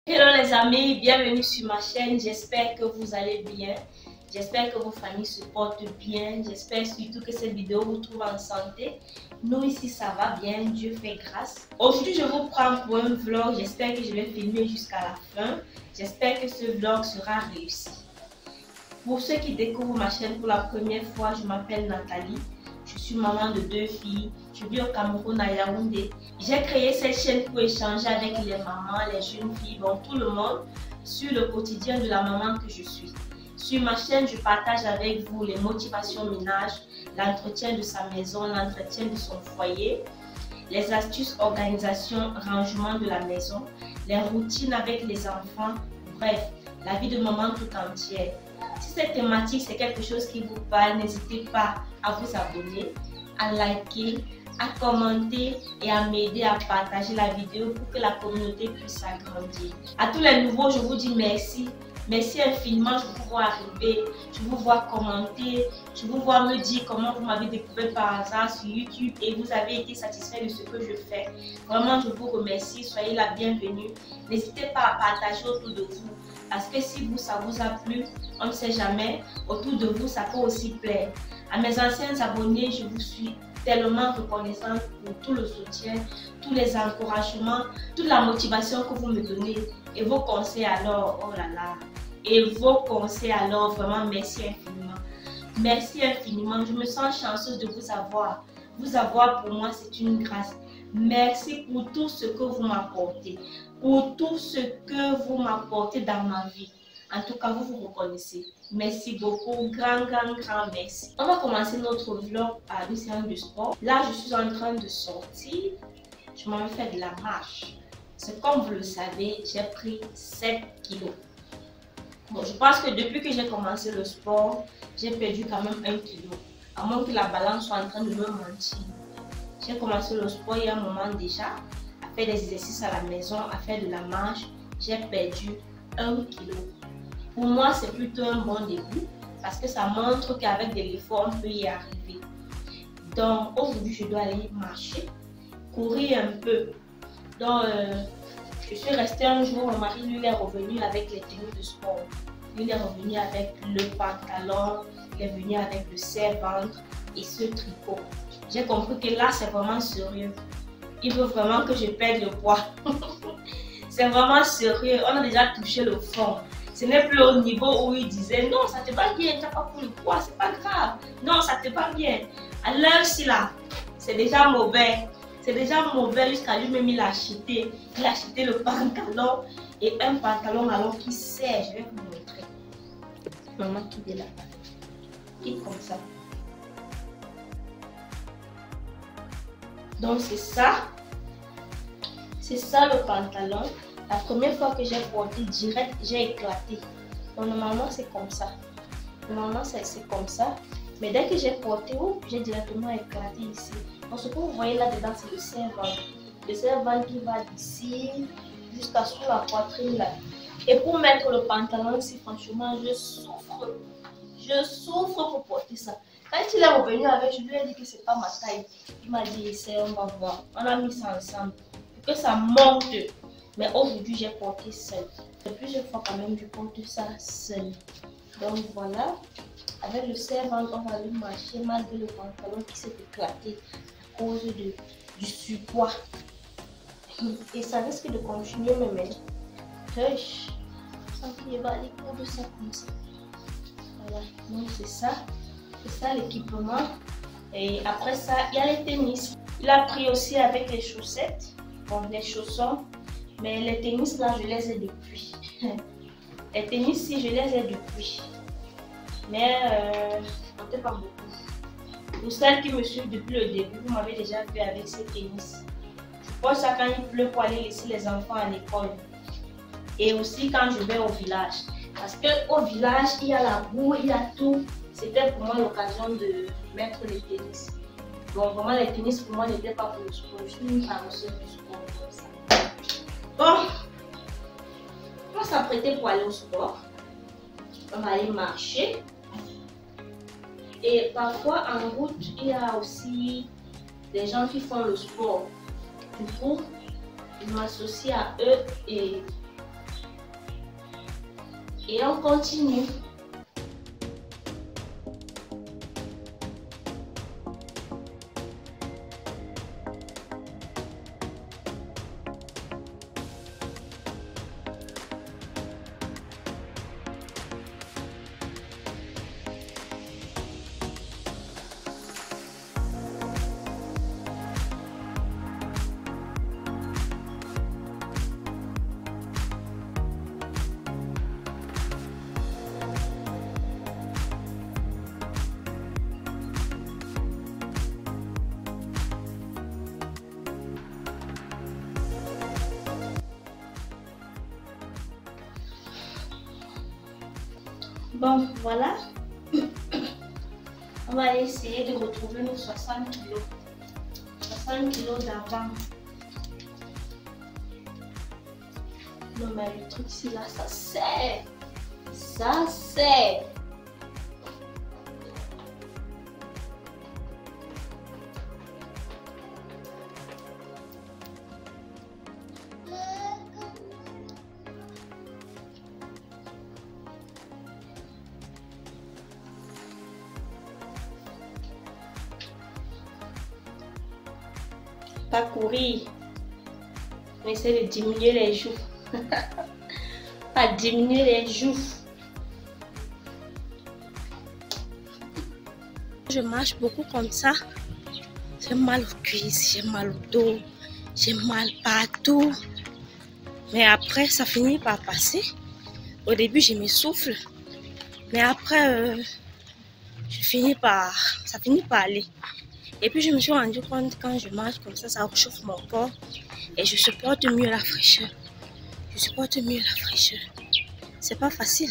Hello les amis, bienvenue sur ma chaîne, j'espère que vous allez bien, j'espère que vos familles se portent bien, j'espère surtout que cette vidéo vous trouve en santé. Nous ici ça va bien, Dieu fait grâce. Aujourd'hui je vous prends pour un vlog, j'espère que je vais filmer jusqu'à la fin, j'espère que ce vlog sera réussi. Pour ceux qui découvrent ma chaîne pour la première fois, je m'appelle Nathalie. Je suis maman de 2 filles. Je vis au Cameroun à Yaoundé. J'ai créé cette chaîne pour échanger avec les mamans, les jeunes filles, donc tout le monde, sur le quotidien de la maman que je suis. Sur ma chaîne, je partage avec vous les motivations ménage, l'entretien de sa maison, l'entretien de son foyer, les astuces organisation, rangement de la maison, les routines avec les enfants, bref, la vie de maman tout entière. Si cette thématique c'est quelque chose qui vous parle, n'hésitez pas à vous abonner, à liker, à commenter et à m'aider à partager la vidéo pour que la communauté puisse s'agrandir. À tous les nouveaux, je vous dis merci. Merci infiniment, je vous vois arriver, je vous vois commenter, je vous vois me dire comment vous m'avez découvert par hasard sur YouTube et vous avez été satisfait de ce que je fais. Vraiment, je vous remercie, soyez la bienvenue. N'hésitez pas à partager autour de vous parce que si ça vous a plu, on ne sait jamais, autour de vous, ça peut aussi plaire. À mes anciens abonnés, je vous suis tellement reconnaissante pour tout le soutien, tous les encouragements, toute la motivation que vous me donnez et vos conseils alors, oh là là, et vos conseils alors, vraiment merci infiniment. Merci infiniment, je me sens chanceuse de vous avoir. Vous avoir pour moi c'est une grâce. Merci pour tout ce que vous m'apportez, pour tout ce que vous m'apportez dans ma vie. En tout cas, vous vous reconnaissez. Merci beaucoup, grand merci. On va commencer notre vlog par une séance de sport. Là, je suis en train de sortir. Je m'en vais faire de la marche. C'est comme vous le savez, j'ai pris 7 kilos. Bon, je pense que depuis que j'ai commencé le sport, j'ai perdu quand même 1 kilo. À moins que la balance soit en train de me mentir. J'ai commencé le sport il y a un moment déjà, à faire des exercices à la maison, à faire de la marche. J'ai perdu 1 kilo. Pour moi, c'est plutôt un bon début parce que ça montre qu'avec de l'effort, on peut y arriver. Donc, aujourd'hui, je dois aller marcher, courir un peu. Donc, je suis restée un jour, mon mari, lui, est revenu avec les tenues de sport. Lui, il est revenu avec le pantalon, il est venu avec le serre-ventre et ce tricot. J'ai compris que là, c'est vraiment sérieux. Il veut vraiment que je perde le poids. C'est vraiment sérieux. On a déjà touché le fond. Ce n'est plus au niveau où il disait non, ça te va bien, tu n'as pas pris le poids, c'est pas grave. Non, ça te va bien. À l'heure-ci là, c'est déjà mauvais. C'est déjà mauvais jusqu'à lui-même il a acheté. Il a acheté le pantalon et un pantalon alors qui serre. Je vais vous montrer. Maman qui est là. Qui est comme ça. Donc c'est ça. C'est ça le pantalon. La première fois que j'ai porté direct, j'ai éclaté. Donc normalement c'est comme ça. Normalement c'est comme ça. Mais dès que j'ai porté, j'ai directement éclaté ici. Donc ce que vous voyez là-dedans, c'est le serre-ventre. Le serre-ventre qui va d'ici jusqu'à sous la poitrine là. Et pour mettre le pantalon ici, franchement, je souffre. Je souffre pour porter ça. Quand il est revenu avec, je lui ai dit que c'est pas ma taille. Il m'a dit, essaie, on va voir. On a mis ça ensemble. Pour que ça monte. Mais aujourd'hui, j'ai porté seul. Plusieurs fois quand même, je porte ça seul. Donc voilà. Avec le serre-ventre, on va aller marcher malgré le pantalon qui s'est éclaté à cause du surpoids. Et ça risque de continuer me mettre. Sans qu'il va aller pour de ça comme ça. Voilà. Donc c'est ça. C'est ça l'équipement. Et après ça, il y a les tennis. Il a pris aussi avec les chaussettes. Bon, les chaussons. Mais les tennis là, je les ai depuis. Les tennis si je les ai depuis. Mais je ne pas beaucoup. Pour celles qui me suivent depuis le début, vous m'avez déjà vu avec ces tennis. Je porte ça quand il pleut pour aller laisser les enfants à l'école. Et aussi quand je vais au village. Parce qu'au village, il y a la boue, il y a tout. C'était pour moi l'occasion de mettre les tennis. Donc vraiment les tennis pour moi n'étaient pas pour le sport. Je suis une fameuse du sport comme ça. Bon, on va s'apprêter pour aller au sport. On va aller marcher. Et parfois en route, il y a aussi des gens qui font le sport. Du coup, je m'associe à eux et Et on continue. Bon, voilà. On va essayer de retrouver nos 60 kilos. 60 kilos d'avant. Non, mais le truc ici, là, ça sert. Ça sert. Pas courir, mais essayer de diminuer les joues. Pas diminuer les joues. Je marche beaucoup comme ça. J'ai mal aux cuisses, j'ai mal au dos, j'ai mal partout. Mais après, ça finit par passer. Au début, je m'essouffle. Mais après, ça finit par aller. Et puis je me suis rendu compte quand je marche comme ça réchauffe mon corps et je supporte mieux la fraîcheur. Je supporte mieux la fraîcheur. C'est pas facile.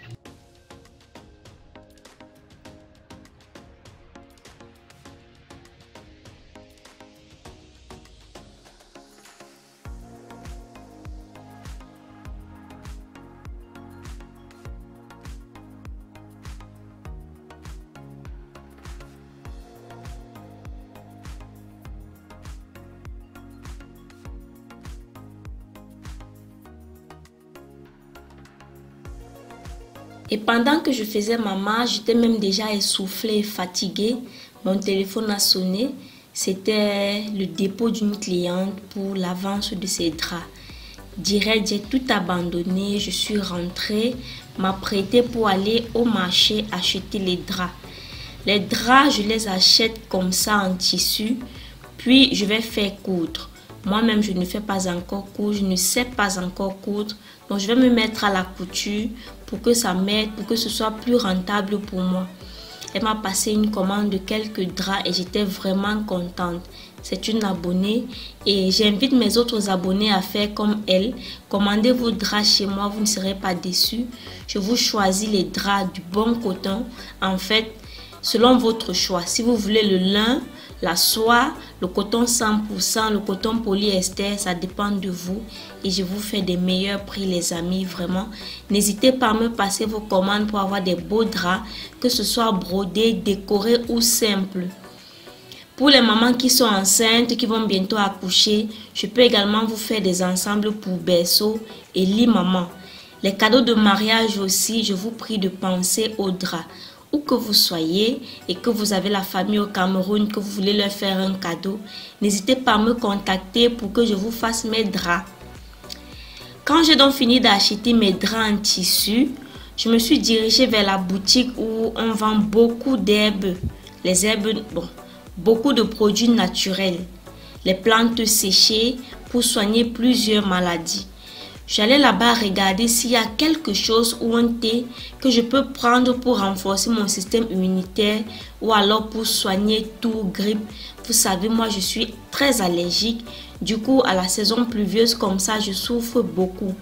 Et pendant que je faisais ma marche, j'étais même déjà essoufflée et fatiguée. Mon téléphone a sonné. C'était le dépôt d'une cliente pour l'avance de ses draps. Direct, j'ai tout abandonné. Je suis rentrée, m'apprêter pour aller au marché acheter les draps. Les draps, je les achète comme ça en tissu. Puis, je vais faire coudre. Moi-même, je ne fais pas encore coudre. Je ne sais pas encore coudre. Donc, je vais me mettre à la couture pour que ça m'aide, pour que ce soit plus rentable pour moi. Elle m'a passé une commande de quelques draps et j'étais vraiment contente. C'est une abonnée et j'invite mes autres abonnés à faire comme elle. Commandez vos draps chez moi, vous ne serez pas déçus. Je vous choisis les draps du bon coton. En fait, selon votre choix. Si vous voulez le lin, la soie, le coton 100%, le coton polyester, ça dépend de vous. Et je vous fais des meilleurs prix, les amis, vraiment. N'hésitez pas à me passer vos commandes pour avoir des beaux draps, que ce soit brodé, décoré ou simple. Pour les mamans qui sont enceintes, qui vont bientôt accoucher, je peux également vous faire des ensembles pour berceau et lit maman. Les cadeaux de mariage aussi, je vous prie de penser aux draps. Où que vous soyez et que vous avez la famille au Cameroun, que vous voulez leur faire un cadeau, n'hésitez pas à me contacter pour que je vous fasse mes draps. Quand j'ai donc fini d'acheter mes draps en tissu, je me suis dirigée vers la boutique où on vend beaucoup d'herbes. Les herbes, bon, beaucoup de produits naturels. Les plantes séchées pour soigner plusieurs maladies. J'allais là-bas regarder s'il y a quelque chose ou un thé que je peux prendre pour renforcer mon système immunitaire ou alors pour soigner tout grippe. Vous savez, moi je suis très allergique. Du coup, à la saison pluvieuse comme ça, je souffre beaucoup.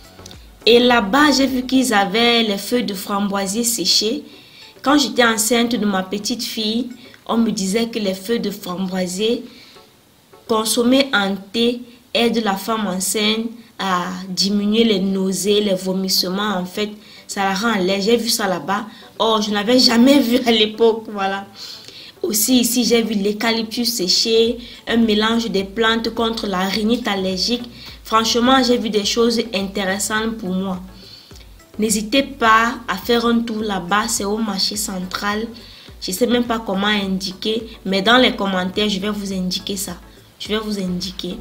Et là-bas, j'ai vu qu'ils avaient les feuilles de framboisier séchées. Quand j'étais enceinte de ma petite fille, on me disait que les feuilles de framboisier consommées en thé aident la femme enceinte à diminuer les nausées, les vomissements. En fait, ça la rend légère. J'ai vu ça là-bas. Oh, je n'avais jamais vu à l'époque. Voilà. Aussi, ici, j'ai vu l'eucalyptus séché, un mélange des plantes contre la rhinite allergique. Franchement, j'ai vu des choses intéressantes pour moi. N'hésitez pas à faire un tour là-bas, c'est au marché central. Je ne sais même pas comment indiquer, mais dans les commentaires, je vais vous indiquer ça. Je vais vous indiquer.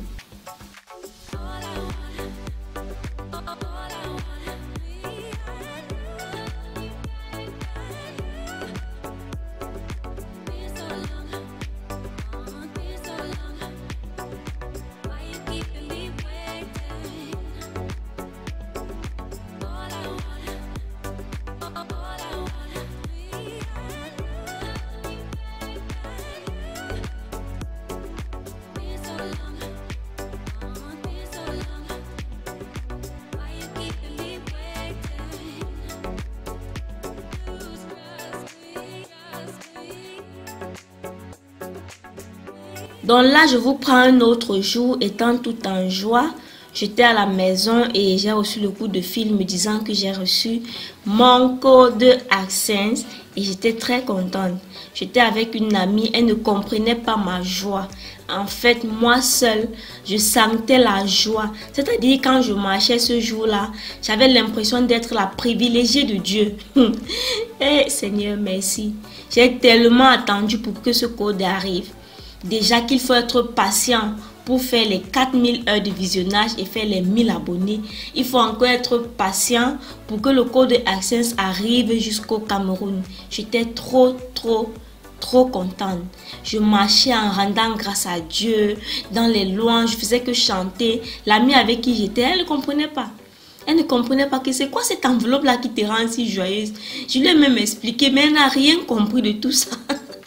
Donc là, je vous prends un autre jour, étant tout en joie. J'étais à la maison et j'ai reçu le coup de fil me disant que j'ai reçu mon code AdSense et j'étais très contente. J'étais avec une amie, elle ne comprenait pas ma joie. En fait, moi seule, je sentais la joie. C'est-à-dire quand je marchais ce jour-là, j'avais l'impression d'être la privilégiée de Dieu. Eh Seigneur, merci. J'ai tellement attendu pour que ce code arrive. Déjà qu'il faut être patient pour faire les 4000 heures de visionnage et faire les 1000 abonnés. Il faut encore être patient pour que le code AdSense arrive jusqu'au Cameroun. J'étais trop contente. Je marchais en rendant grâce à Dieu dans les louanges. Je faisais que chanter. L'amie avec qui j'étais, elle ne comprenait pas. Elle ne comprenait pas que c'est quoi cette enveloppe-là qui te rend si joyeuse. Je lui ai même expliqué, mais elle n'a rien compris de tout ça.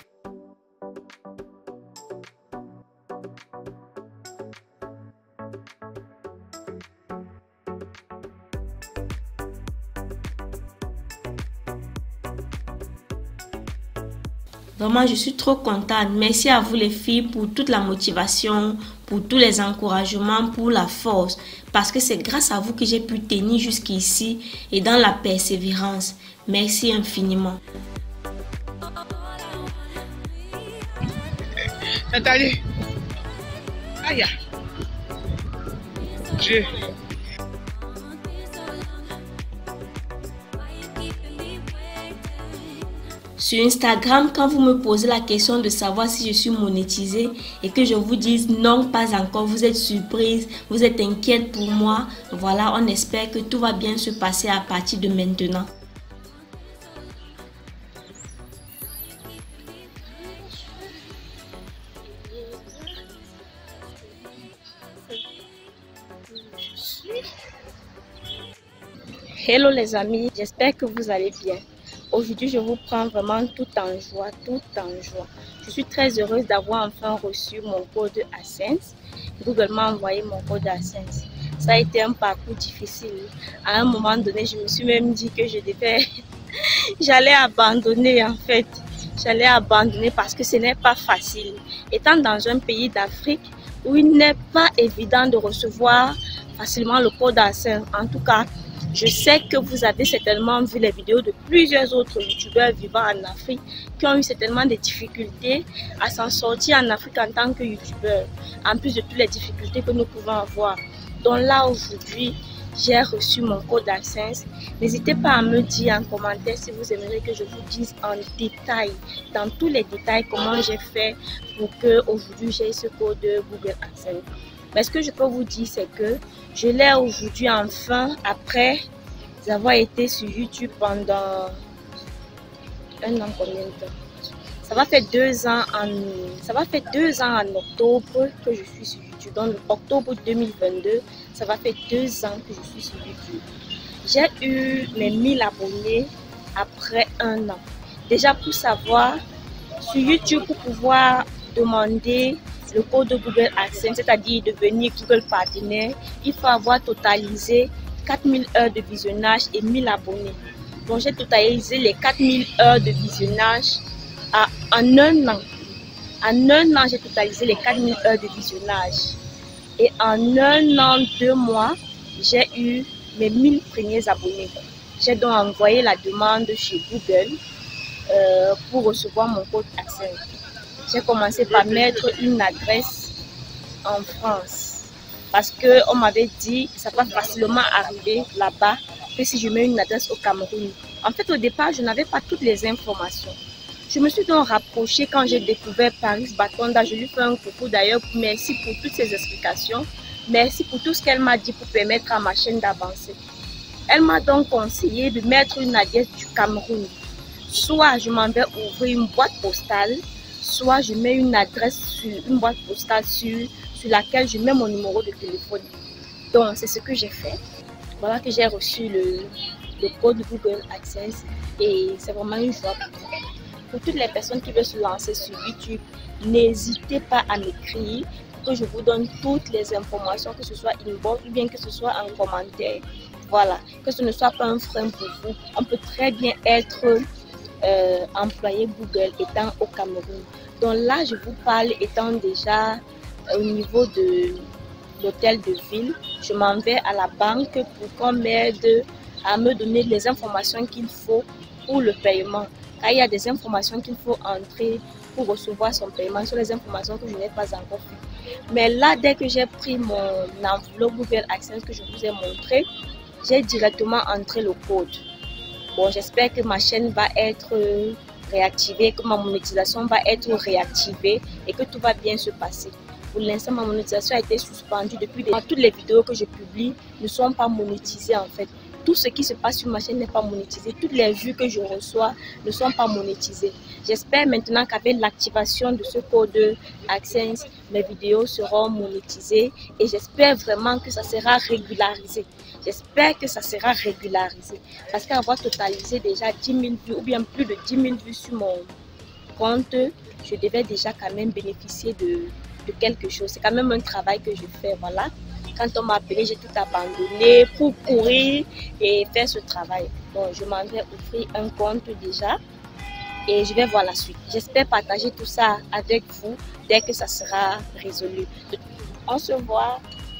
Vraiment, je suis trop contente. Merci à vous les filles pour toute la motivation, pour tous les encouragements, pour la force. Parce que c'est grâce à vous que j'ai pu tenir jusqu'ici et dans la persévérance. Merci infiniment. Nathalie. Aïe. Dieu. Sur Instagram, quand vous me posez la question de savoir si je suis monétisée et que je vous dise non, pas encore, vous êtes surprise, vous êtes inquiète pour moi, voilà, on espère que tout va bien se passer à partir de maintenant. Hello les amis, j'espère que vous allez bien. Aujourd'hui, je vous prends vraiment tout en joie, tout en joie. Je suis très heureuse d'avoir enfin reçu mon code AdSense. Google m'a envoyé mon code AdSense. Ça a été un parcours difficile. À un moment donné, je me suis même dit que j'allais abandonner en fait. J'allais abandonner parce que ce n'est pas facile. Étant dans un pays d'Afrique où il n'est pas évident de recevoir facilement le code AdSense. En tout cas, je sais que vous avez certainement vu les vidéos de plusieurs autres youtubeurs vivant en Afrique qui ont eu certainement des difficultés à s'en sortir en Afrique en tant que youtubeur, en plus de toutes les difficultés que nous pouvons avoir. Donc là, aujourd'hui, j'ai reçu mon code AdSense. N'hésitez pas à me dire en commentaire si vous aimeriez que je vous dise en détail, dans tous les détails, comment j'ai fait pour que aujourd'hui j'ai ce code Google AdSense. Mais ce que je peux vous dire, c'est que je l'ai aujourd'hui enfin, après avoir été sur YouTube pendant un an, combien de temps? Ça va faire 2 ans en octobre que je suis sur YouTube. Donc, octobre 2022, ça va faire 2 ans que je suis sur YouTube. J'ai eu mes 1000 abonnés après 1 an. Déjà, pour savoir, sur YouTube, pour pouvoir demander le code de Google AdSense, c'est-à-dire devenir Google partenaire, il faut avoir totalisé 4000 heures de visionnage et 1000 abonnés. Donc j'ai totalisé les 4000 heures de visionnage en 1 an. En 1 an, j'ai totalisé les 4000 heures de visionnage. Et en 1 an, 2 mois, j'ai eu mes 1000 premiers abonnés. J'ai donc envoyé la demande chez Google pour recevoir mon code AdSense. J'ai commencé par mettre une adresse en France parce qu'on m'avait dit que ça va facilement arriver là-bas que si je mets une adresse au Cameroun. En fait, au départ, je n'avais pas toutes les informations. Je me suis donc rapprochée quand j'ai découvert Paris Batonda. Je lui fais un coucou d'ailleurs. Merci pour toutes ces explications. Merci pour tout ce qu'elle m'a dit pour permettre à ma chaîne d'avancer. Elle m'a donc conseillé de mettre une adresse du Cameroun. Soit je m'en vais ouvrir une boîte postale, soit je mets une adresse sur une boîte postale sur laquelle je mets mon numéro de téléphone. Donc c'est ce que j'ai fait. Voilà que j'ai reçu le code Google AdSense et c'est vraiment une joie pour moi. Pour toutes les personnes qui veulent se lancer sur YouTube, n'hésitez pas à m'écrire que je vous donne toutes les informations, que ce soit inbox ou bien que ce soit en commentaire. Voilà, que ce ne soit pas un frein pour vous. On peut très bien être employé Google étant au Cameroun. Donc là, je vous parle étant déjà au niveau de l'hôtel de ville. Je m'en vais à la banque pour qu'on m'aide à me donner les informations qu'il faut pour le paiement. Car il y a des informations qu'il faut entrer pour recevoir son paiement. Ce sont les informations que je n'ai pas encore fait. Mais là, dès que j'ai pris mon enveloppe Google AdSense que je vous ai montré, j'ai directement entré le code. Bon, j'espère que ma chaîne va être réactivée, que ma monétisation va être réactivée et que tout va bien se passer. Pour l'instant, ma monétisation a été suspendue depuis toutes les vidéos que je publie ne sont pas monétisées en fait. Tout ce qui se passe sur ma chaîne n'est pas monétisé. Toutes les vues que je reçois ne sont pas monétisées. J'espère maintenant qu'avec l'activation de ce code AdSense, mes vidéos seront monétisées et j'espère vraiment que ça sera régularisé. J'espère que ça sera régularisé parce qu'avoir totalisé déjà 10 000 vues ou bien plus de 10 000 vues sur mon compte, je devais déjà quand même bénéficier de quelque chose. C'est quand même un travail que je fais, voilà. Quand on m'a appelé, j'ai tout abandonné pour courir et faire ce travail. Donc, je m'en vais ouvrir un compte déjà et je vais voir la suite. J'espère partager tout ça avec vous dès que ça sera résolu. On se voit